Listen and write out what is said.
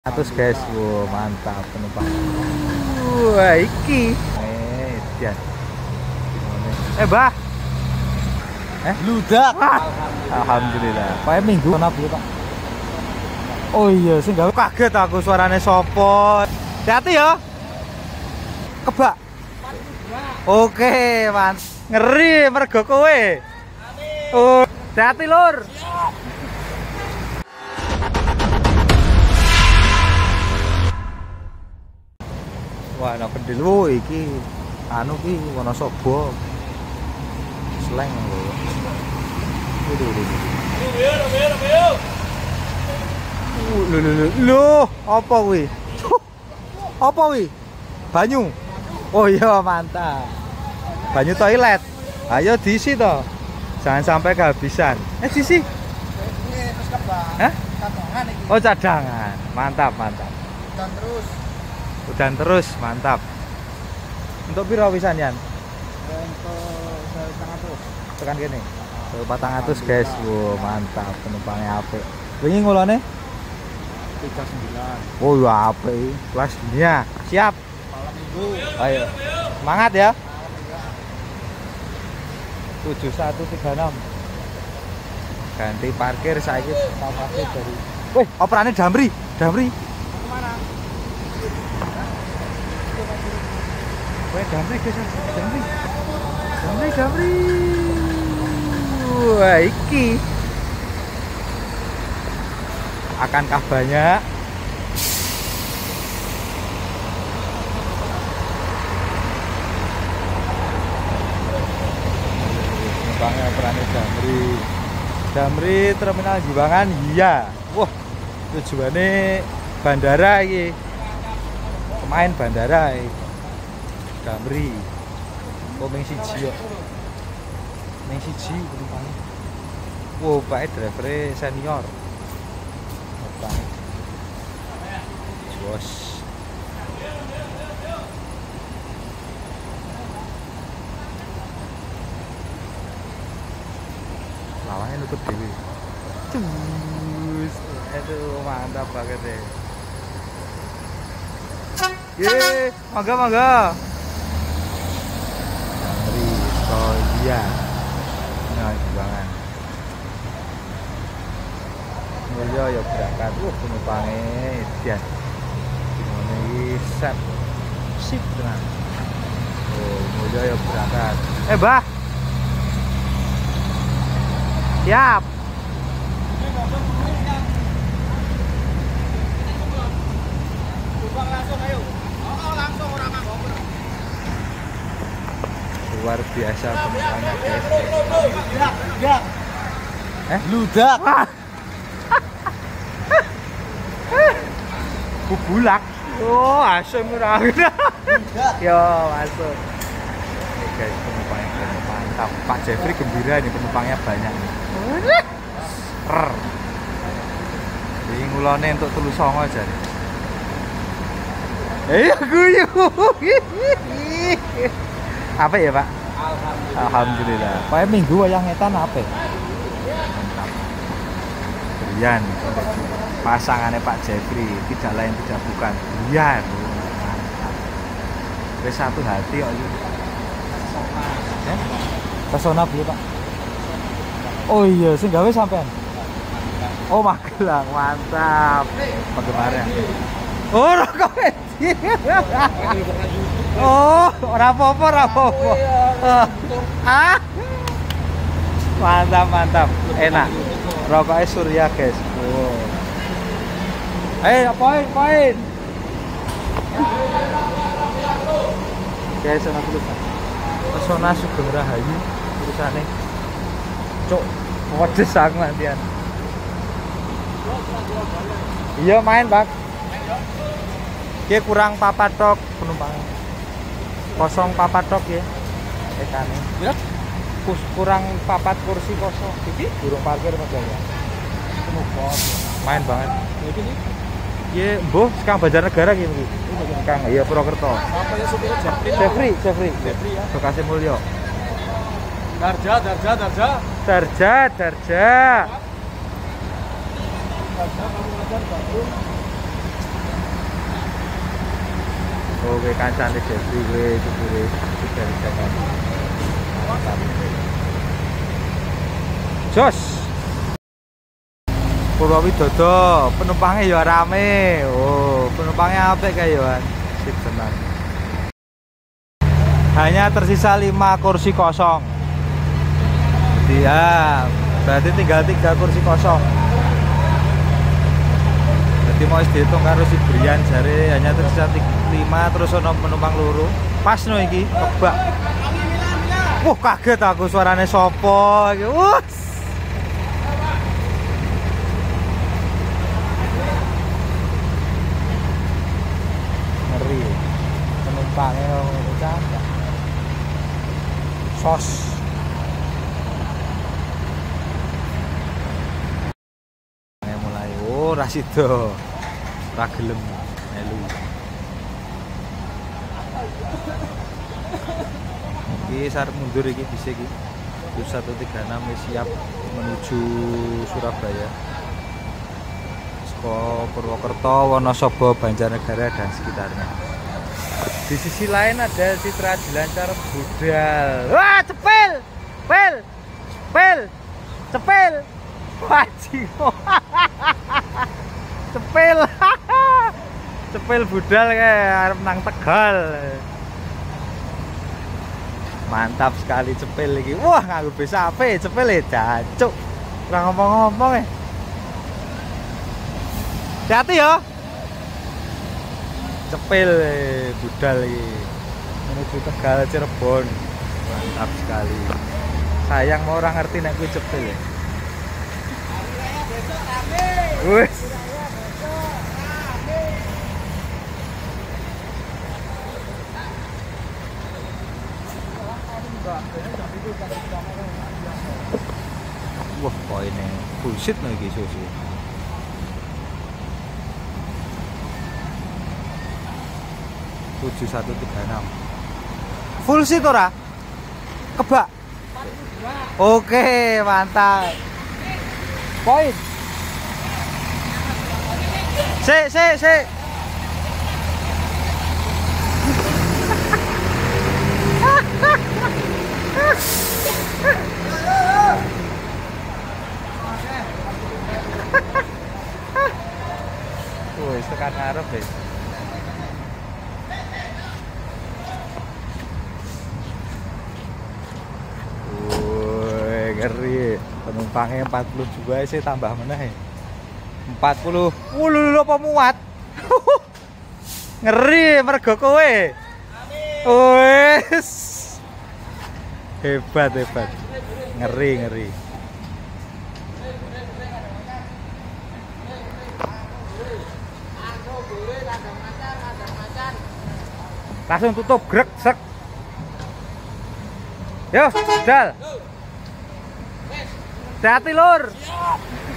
Terus guys, wow, mantap penumpang. Wah, iki. Dian. Bah. Ludak. Alhamdulillah. Pakai minggu ana Bu, Pak. Oh iya, sing gawe kaget aku suarane sopo. Hati-hati ya. Kebak. Oke, man. Ngeri mergo kowe. Oh, hati-hati, Lur. Wah, ana pendil iki. Anu ki Wonosobo. Sleng lho. Lho, apa kuwi? Apa kuwi? Banyu. Oh iya, mantap. Banyu toilet. Ayo diisi toh. Jangan sampai kehabisan. Diisi. Hah? Cadangan iki. Oh, cadangan. Mantap, mantap. Dan terus. Udan terus, mantap. Untuk piro wisan Yan? Untuk 100. Tekan kene. 400 guys. Wow, mantap penumpangnya apik. Wingi ngulone 39. oh ya apik. Kelas dunia. Siap. Malam minggu. Ayo. Semangat ya. 7136. Ganti parkir saiki parkir dari. Wih, operannya Damri. Damri. Kemana? Wih, Damri guys. Damri. Damri, Damri. Wah, iki. Akankah banyak? Penumpangnya operannya Damri. Damri Terminal Juwangan, iya. Wah, tujuannya bandara iki. Pemain bandara iki. Damri. Oh, ming siji yo. Ming siji penumpangnya. Wow, Pak driver senior. Baik. Jos. Lawannya lutut dewi. Cus. Aduh, mantap banget deh. Ye, mangga mangga. Dari Solia. Nah, banget. Mulya ya berangkat. Penumpangnya Dian. Gimana ini set. Sip tenan. Oh, Mulya ya berangkat. Bah. Siap. Langsung ayo. Oh, langsung orang ngomong. Luar biasa penumpangnya guys. Ludak. Ludak. Bubulak. Oh, asem ora. Yo, masuk. Oke guys, penumpangnya mantap. Pak Jeffrey gembira ini penumpangnya banyak. Ini ngulone untuk telu songo aja nih. Guyu. Apa ya, Pak? Alhamdulillah. Alhamdulillah. Pakai minggu wayang etan apa? Mantap. Brian. Pasangannya Pak Jeffrey tidak lain tidak bukan Brian. Mantap. Wis satu hati kok iki. Pesona beli Pak. Oh iya, sing gawe sampean. Oh, Magelang, mantap. Penggemarnya. Oh, rokok. Oh, ora apa-apa, ora apa-apa. Mantap, mantap. Enak. Rokoknya Surya, guys. Oh. Poin. Guys, ana tulisan. Pesona Sugeng Rahayu tulisane. Cuk, pedes aku nantian. Iya main, Pak. Ki kurang papat tok penumpang. Kosong papat tok ya. Ekane. Kurang papat kursi kosong. Iki durung parkir Mas ya. Main banget. Iki sih. Iya, mbuh Kang Banjarnegara ki iki. Kang iya Purwokerto. Apa ya supir Jeffrey ya. Bekasi Mulyo. Darja. Oke kancane Jeffrey kowe supire dari Jakarta. Jos. Purwowidodo, penumpangnya ya rame. Oh, penumpangnya apik kae ya. Sip tenan. Hanya tersisa 5 kursi kosong. Iya, berarti tinggal 3 kursi kosong. Jadi mau dihitung karo si Brian jare hanya tersisa 5 terus ono penumpang loro. Pas no iki, kebak. Wah, kaget aku suarane sopo iki. Wus. Ngeri. Penumpangnya ngono canda. Sos. Mulai oh rasido. Ora gelem melu. Iki sarep mundur iki bisa iki. 136 wis siap menuju Surabaya. Saka Purwokerto, Wonosobo, Banjarnegara dan sekitarnya. Di sisi lain ada Citra Jelancar budal. Wah, cepil. Pel. Pel. Cepil. Wajib. Cepil. Cepil budal kayak arep nang Tegal. Mantap sekali cepil iki. Wah, nganggo bis ape cepil e jancuk. Ora ngomong-ngomong e. Hati ya. Cepil budal iki. Menuju Tegal Cirebon. Mantap sekali. Sayang mau orang ngerti nek kuwi cepil ya. Wes. Wah, poinnya bullshit nih iki susu. (7136) full seat ora? Kebak. Oke, mantap. Poin. Sik. Wis tekan ngarep wis. Ngeri. Penumpangnya 42 sih tambah meneh. 40. Lho apa muat? Ngeri mergo kowe. Wes. Hebat. Ngeri. Langsung tutup grek sek. Yo, dal. Hati-hati lur.